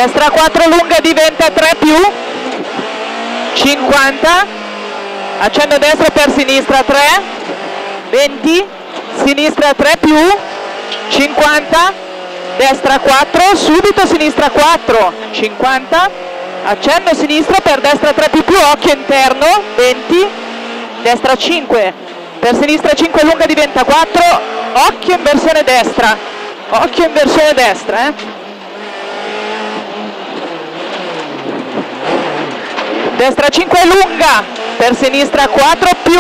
destra 4 lunga diventa 3 più, 50, accendo destro per sinistra 3, 20, sinistra 3 più, 50, destra 4, subito sinistra 4, 50, accendo sinistra per destra 3 più, occhio interno, 20, destra 5, per sinistra 5 lunga diventa 4, occhio in versione destra, destra 5 lunga, per sinistra 4 più,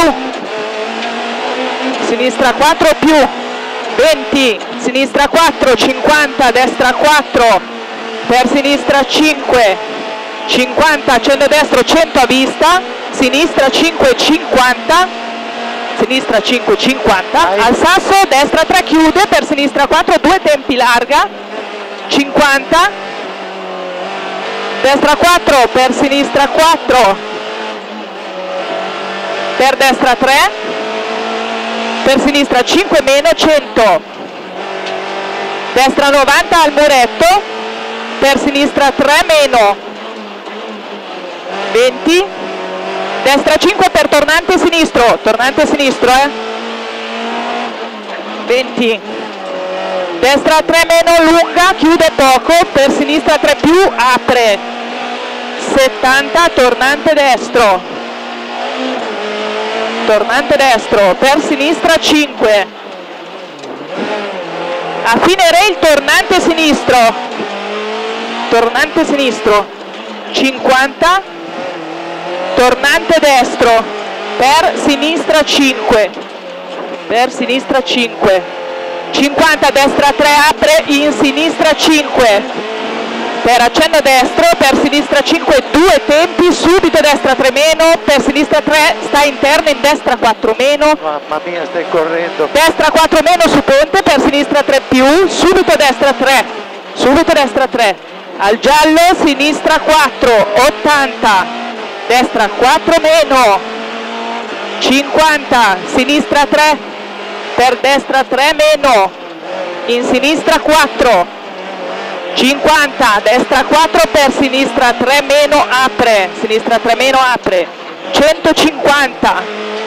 sinistra 4 più, 20, sinistra 4, 50, destra 4, per sinistra 5, 50, accendo destro 100 a vista, sinistra 5, 50, sinistra 5, 50, al sasso, destra 3 chiude, per sinistra 4, 2 tempi larga, 50, destra 4, per sinistra 4, per destra 3, per sinistra 5 meno, 100, destra 90 al muretto, per sinistra 3 meno, 20, destra 5 per tornante sinistro, 20, destra 3 meno lunga, chiude poco, per sinistra 3 più, apre, 70, tornante destro, per sinistra 5, a fine rail tornante sinistro, 50, tornante destro, per sinistra 5, 50, destra 3 apre, in sinistra 5, per accendo destro, per sinistra 5 2 tempi, subito destra 3 meno, per sinistra 3 sta interno, in destra 4 meno, mamma mia stai correndo, destra 4 meno su ponte, per sinistra 3 più, subito destra 3, al giallo, sinistra 4, 80, destra 4 meno, 50, sinistra 3, per destra 3 meno, in sinistra 4, 50, destra 4, per sinistra 3 meno, apre, 150,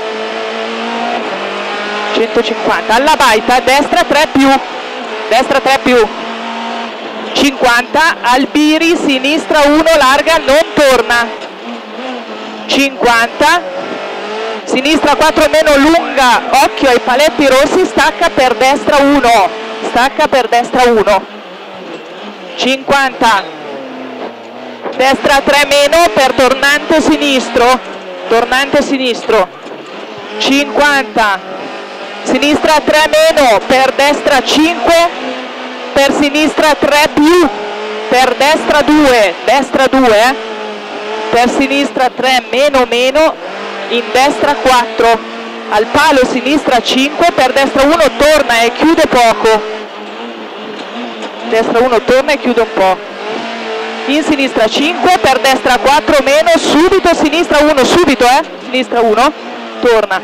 alla baita, destra 3 più, 50, al biri, sinistra 1 larga, non torna, 50, sinistra 4 meno lunga, occhio ai paletti rossi, stacca per destra 1, 50, destra 3 meno, per tornante sinistro, 50, sinistra 3 meno, per destra 5, per sinistra 3 più, per destra 2, per sinistra 3 meno, in destra 4, al palo sinistra 5, per destra 1 torna e chiude poco, destra 1 torna e chiude un po', in sinistra 5, per destra 4 meno, subito sinistra 1, sinistra 1, torna,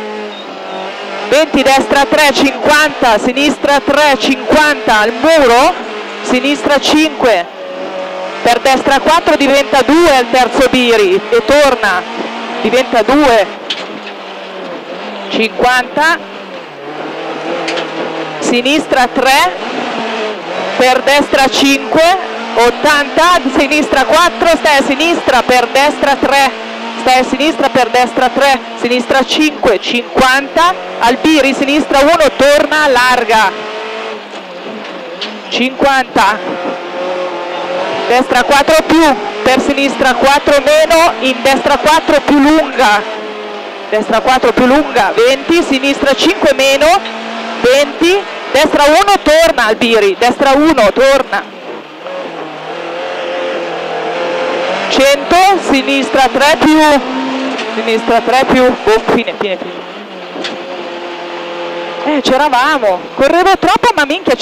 20, destra 3, 50, sinistra 3, 50, al muro, sinistra 5, per destra 4 diventa 2 al terzo biri e torna, diventa 2, 50, sinistra 3, per destra 5, 80, sinistra 4, stai a sinistra, per destra 3, sinistra 5, 50, al biri, sinistra 1, torna, larga, 50, destra 4 più, per sinistra 4 meno, in destra 4 più lunga, 20, sinistra 5 meno, 20, destra 1 torna al biri, destra 1 torna, 100, sinistra 3 più, fine. C'eravamo, correvo troppo ma minchia.